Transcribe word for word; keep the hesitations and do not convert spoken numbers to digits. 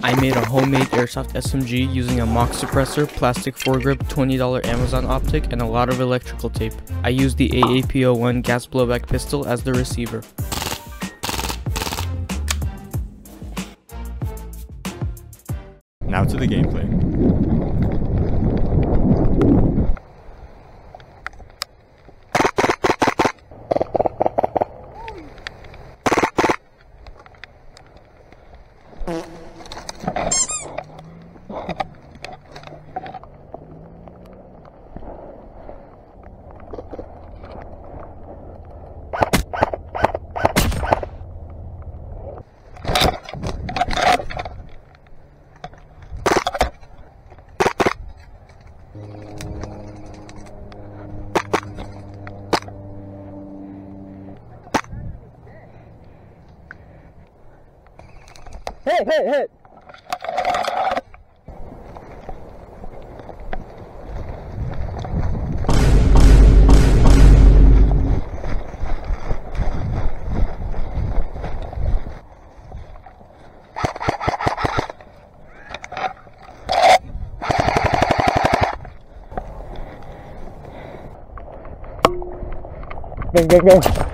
I made a homemade airsoft S M G using a mock suppressor, plastic foregrip, twenty dollar Amazon optic, and a lot of electrical tape. I used the A A P zero one gas blowback pistol as the receiver. Now to the gameplay. Hit, hit, hit! Go, go, go!